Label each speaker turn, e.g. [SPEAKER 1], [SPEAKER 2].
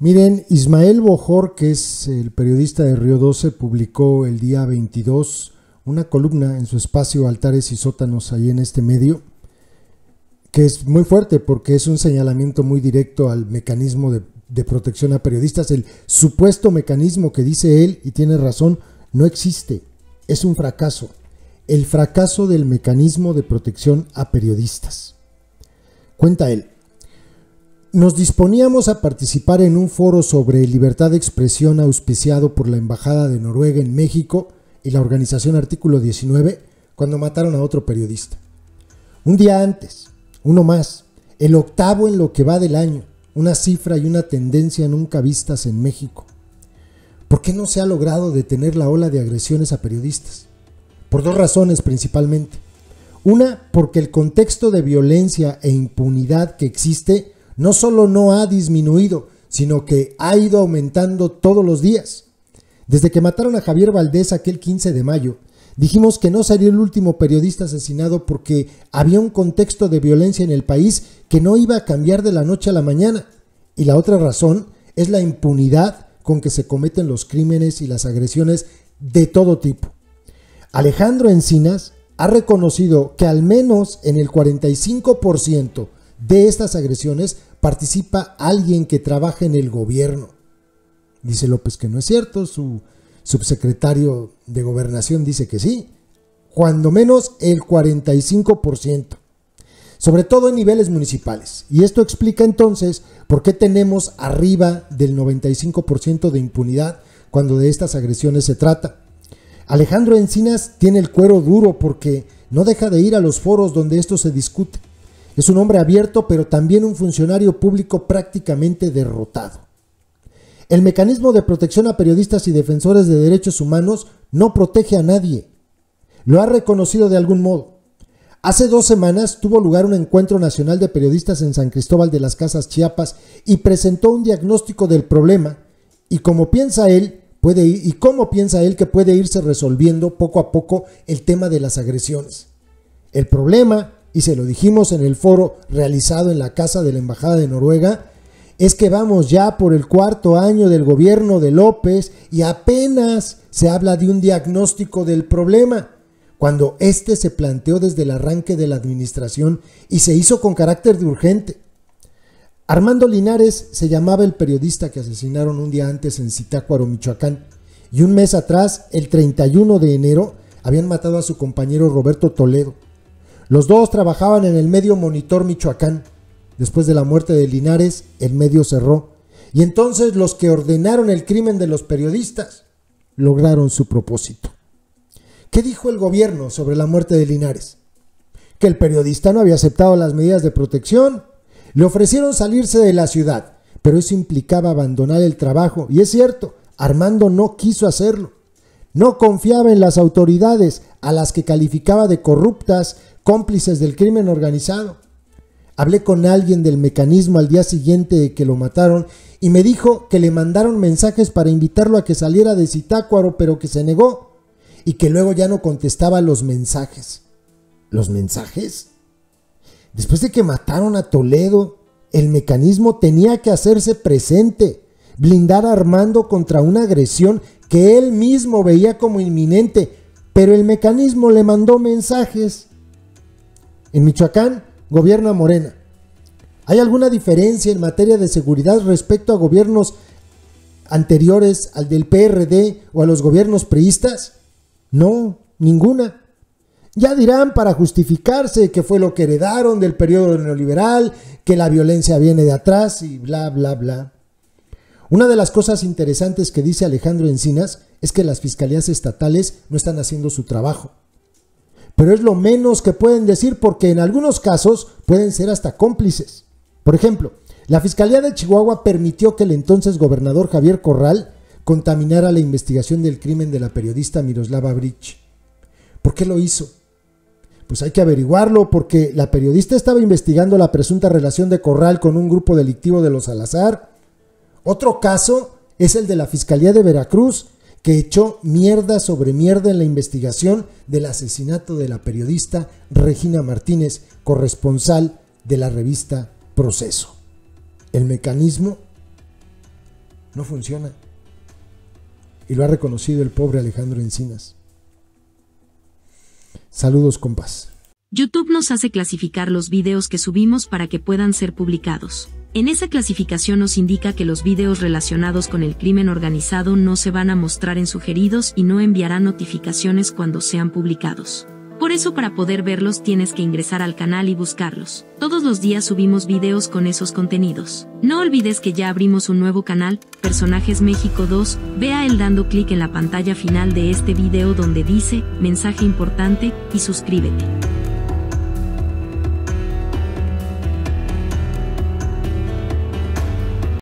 [SPEAKER 1] Miren, Ismael Bojor, que es el periodista de Río 12, publicó el día 22 una columna en su espacio Altares y Sótanos, ahí en este medio, que es muy fuerte porque es un señalamiento muy directo al mecanismo de protección a periodistas. El supuesto mecanismo que dice él, y tiene razón, no existe, es un fracaso. El fracaso del mecanismo de protección a periodistas. Cuenta él: nos disponíamos a participar en un foro sobre libertad de expresión auspiciado por la Embajada de Noruega en México y la organización Artículo 19 cuando mataron a otro periodista. Un día antes, uno más, el octavo en lo que va del año, una cifra y una tendencia nunca vistas en México. ¿Por qué no se ha logrado detener la ola de agresiones a periodistas? Por dos razones principalmente. Una, porque el contexto de violencia e impunidad que existe no solo no ha disminuido, sino que ha ido aumentando todos los días. Desde que mataron a Javier Valdez aquel 15 de mayo, dijimos que no sería el último periodista asesinado porque había un contexto de violencia en el país que no iba a cambiar de la noche a la mañana. Y la otra razón es la impunidad con que se cometen los crímenes y las agresiones de todo tipo. Alejandro Encinas ha reconocido que al menos en el 45% de estas agresiones participa alguien que trabaja en el gobierno. Dice López que no es cierto, su subsecretario de Gobernación dice que sí, cuando menos el 45%, sobre todo en niveles municipales. Y esto explica entonces por qué tenemos arriba del 95% de impunidad cuando de estas agresiones se trata. Alejandro Encinas tiene el cuero duro porque no deja de ir a los foros donde esto se discute. Es un hombre abierto, pero también un funcionario público prácticamente derrotado. El mecanismo de protección a periodistas y defensores de derechos humanos no protege a nadie. Lo ha reconocido de algún modo. Hace 2 semanas tuvo lugar un encuentro nacional de periodistas en San Cristóbal de las Casas, Chiapas, y presentó un diagnóstico del problema y cómo piensa él que puede irse resolviendo poco a poco el tema de las agresiones. El problema, y se lo dijimos en el foro realizado en la casa de la Embajada de Noruega, es que vamos ya por el 4º año del gobierno de López y apenas se habla de un diagnóstico del problema, cuando este se planteó desde el arranque de la administración y se hizo con carácter de urgente. Armando Linares se llamaba el periodista que asesinaron un día antes en Zitácuaro, Michoacán, y un mes atrás, el 31 de enero, habían matado a su compañero Roberto Toledo. Los dos trabajaban en el medio Monitor Michoacán. Después de la muerte de Linares, el medio cerró. Y entonces los que ordenaron el crimen de los periodistas lograron su propósito. ¿Qué dijo el gobierno sobre la muerte de Linares? Que el periodista no había aceptado las medidas de protección. Le ofrecieron salirse de la ciudad, pero eso implicaba abandonar el trabajo. Y es cierto, Armando no quiso hacerlo. No confiaba en las autoridades, a las que calificaba de corruptas, cómplices del crimen organizado. Hablé con alguien del mecanismo al día siguiente de que lo mataron y me dijo que le mandaron mensajes para invitarlo a que saliera de Zitácuaro, pero que se negó y que luego ya no contestaba los mensajes. ¿Los mensajes? Después de que mataron a Toledo, el mecanismo tenía que hacerse presente, blindar a Armando contra una agresión que él mismo veía como inminente, pero el mecanismo le mandó mensajes. En Michoacán gobierna Morena. ¿Hay alguna diferencia en materia de seguridad respecto a gobiernos anteriores al del PRD o a los gobiernos priistas? No, ninguna. Ya dirán para justificarse que fue lo que heredaron del periodo neoliberal, que la violencia viene de atrás y bla, bla, bla. Una de las cosas interesantes que dice Alejandro Encinas es que las fiscalías estatales no están haciendo su trabajo. Pero es lo menos que pueden decir porque en algunos casos pueden ser hasta cómplices. Por ejemplo, la Fiscalía de Chihuahua permitió que el entonces gobernador Javier Corral contaminara la investigación del crimen de la periodista Miroslava Bridge. ¿Por qué lo hizo? Pues hay que averiguarlo porque la periodista estaba investigando la presunta relación de Corral con un grupo delictivo de los Salazar. Otro caso es el de la Fiscalía de Veracruz, que echó mierda sobre mierda en la investigación del asesinato de la periodista Regina Martínez, corresponsal de la revista Proceso. El mecanismo no funciona. Y lo ha reconocido el pobre Alejandro Encinas. Saludos, compas.
[SPEAKER 2] YouTube nos hace clasificar los videos que subimos para que puedan ser publicados. En esa clasificación nos indica que los videos relacionados con el crimen organizado no se van a mostrar en sugeridos y no enviarán notificaciones cuando sean publicados. Por eso, para poder verlos tienes que ingresar al canal y buscarlos. Todos los días subimos videos con esos contenidos. No olvides que ya abrimos un nuevo canal, Personajes México 2, ve a él dando clic en la pantalla final de este video donde dice, mensaje importante, y suscríbete.